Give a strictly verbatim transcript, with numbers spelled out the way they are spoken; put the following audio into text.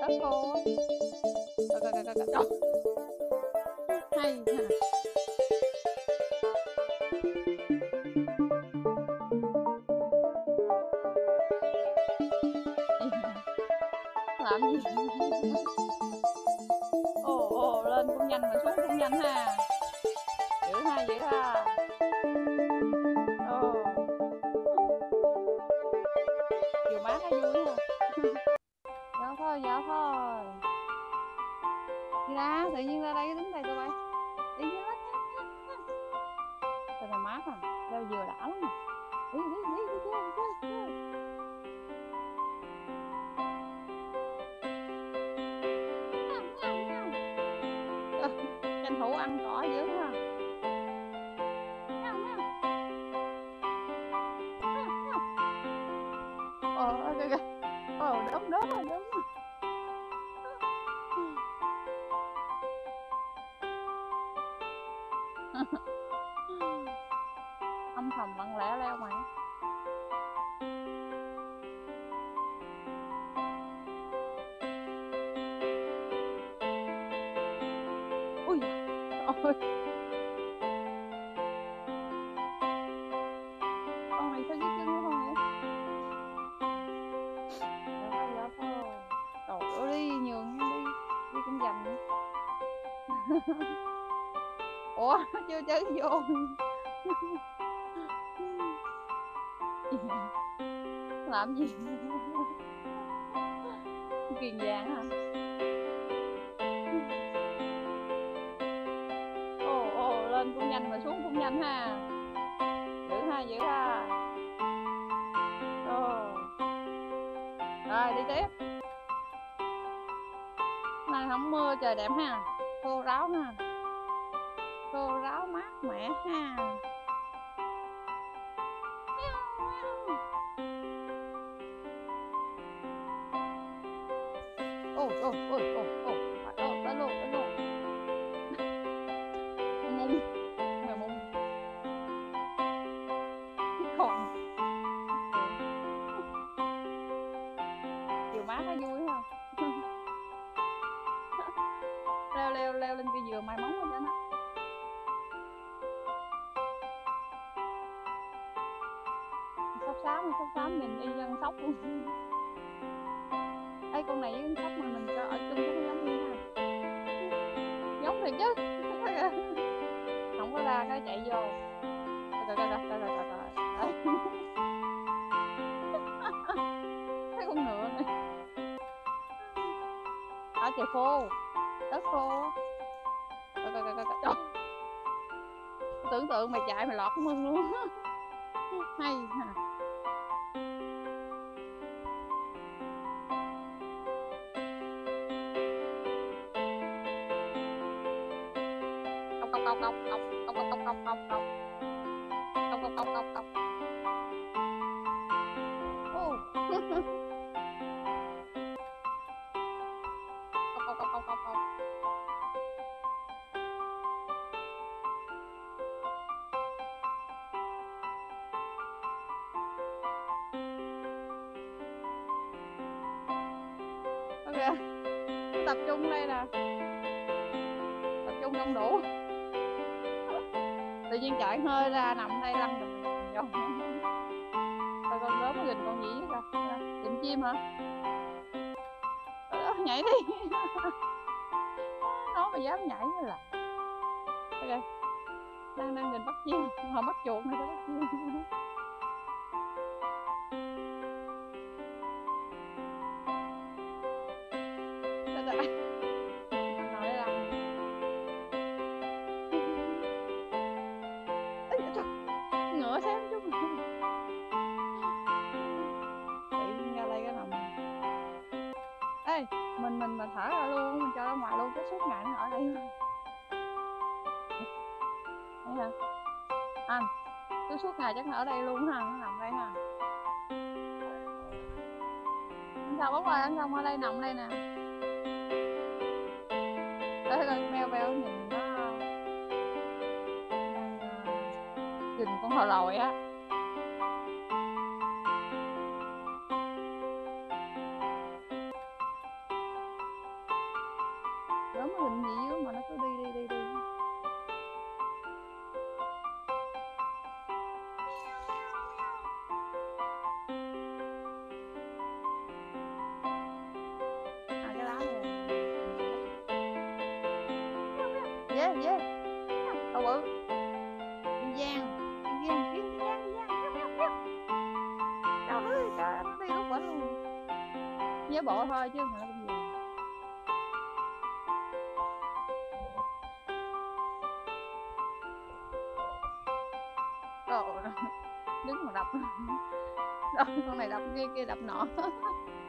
đất khô á. Coi coi coi coi coi. Hay ha. Làm gì? Ồ ồ, lên cũng nhanh mà xuống cũng nhanh ha. Dữ ha, dữ ha. Ồ. Chiều mát nó vui ha. Gió thôi, gió thôi. Đi ra, tự nhiên ra đây đứng đây tụi bay. Đi lên. Trời này mát à, leo dừa đã lắm nè. Đi đi đi đi chơi đi chơi. Tranh thủ ăn cỏ dữ ha. Ờ kìa kìa. Ờ đốm đốm rồi đốm. Âm thầm lặng lẽ leo mày. Ui ôi. Con này sao dưới chân nó không vậy? Dạ thôi dạ thôi. Trời ơi đi nhường đi. Đi cũng dành nữa. Ủa chưa chơi vô. Làm gì? Kiền vàng hả? Ồ ồ, lên cũng nhanh mà xuống cũng nhanh ha. Dữ ha, dữ ha. Ồ. Rồi đi tiếp. Nay không mưa trời đẹp ha. Khô ráo ha. Khô ráo mát mẻ ha. Ồ ồ ồ ồ ồ. Ồ tới luôn tới luôn. Mung. Mày mung. Còn. Chiều mát nó vui ha. Leo leo leo lên cây dừa mai móng lên cho nó. Sóc xám sóc xám nhìn y dân sóc luôn. Ê con này với con sóc mà mình cho ở chung cái nó giống như thế nào? Giống thiệt chứ. Không có ra cái chạy vô. Coi coi coi coi coi coi coi. Thấy con ngựa này. Ở trời khô. Đất khô. Coi coi coi coi coi. Tưởng tượng mày chạy mày lọt cái mưng luôn. Hay hả? Cọc cọc cọc cọc cọc cọc cọc cọc cọc cọc cọc cọc cọc cọc. Ô. Cọc cọc cọc cọc cọc. Ok. Tập trung đây nè. Tập trung đông đủ. Tự nhiên chạy hơi ra nằm đây lăn mình vòng. Coi con đốm nó gìn con gì vậy kìa. Gìn chim hả? Đó, nhảy đi. Nó mà dám nhảy mới là. Ok. Đang đang gìn bắt chim. Hồi bắt chuột này bắt chim. Ngựa xém chút. Tự nhiên ra đây cái nằm. Ê, mình mình mà thở ra luôn, mình cho ra ngoài luôn, cái suốt ngày nó ở đây. Đây hả? Anh, cứ suốt ngày chắc nó ở đây luôn ha, nó nằm đây ha. Anh sao bốc ơi, anh không ở đây nằm đây nè. Đây coi mèo beo nhìn nó nhìn con thò lòi á. cái hình gì dưới mà nó cứ đi đi đi đi. À cái lá này dê dê tao bự kiên giang kiên giang kiên giang kiên giang trời ơi trời nó đi lúc bển luôn, nhớ bộ thôi chứ không phải làm gì. Rồi đứng mà đập. Đâu con này đập kia kia đập nọ.